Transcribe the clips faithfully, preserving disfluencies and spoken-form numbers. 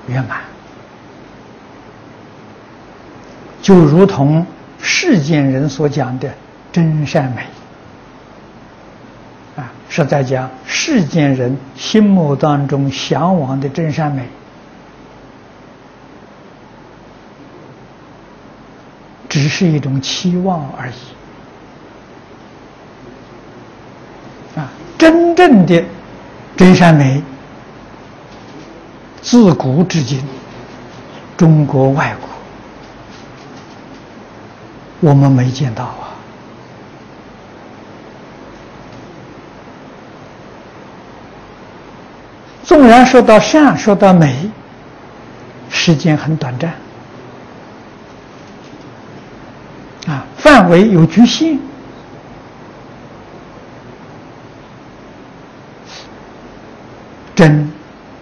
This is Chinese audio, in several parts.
圆满。就如同世间人所讲的真善美啊，是在讲世间人心目当中向往的真善美，只是一种期望而已啊！真正的真善美，自古至今，中国外国，我们没见到啊。纵然说到善，说到美，时间很短暂啊，范围有局限，真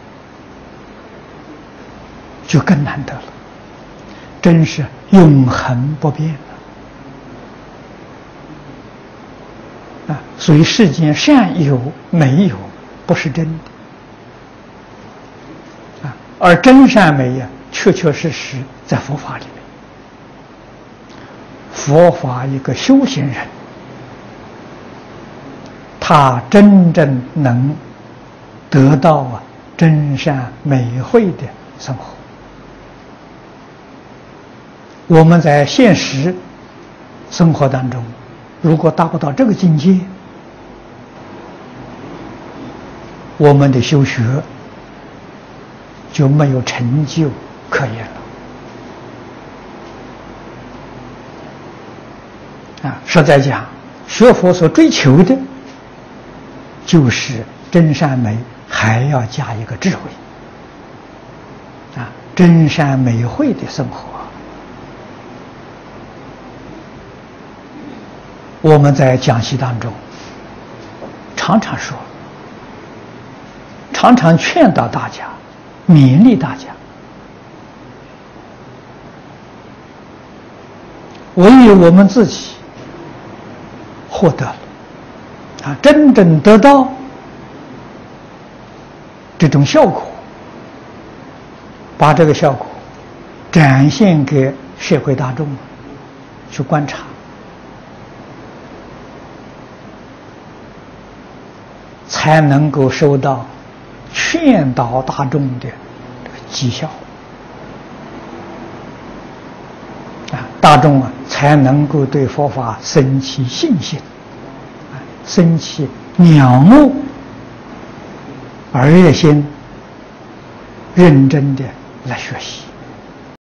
就更难得了，真是永恒不变的啊！所以世间善有美有，不是真的啊，而真善美呀，确确实实在佛法里面。佛法一个修行人，他真正能得到啊真善美慧的生活。我们在现实生活当中，如果达不到这个境界，我们的修学就没有成就可言了。啊，实在讲，学佛所追求的，就是真善美，还要加一个智慧。啊，真善美慧的生活，我们在讲习当中常常说，常常劝导大家，勉励大家，唯有我们自己获得了啊，真正得到这种效果，把这个效果展现给社会大众去观察，才能够收到劝导大众的这个绩效啊，大众啊才能够对佛法生起信心，啊，生起仰慕而热心，认真的来学习。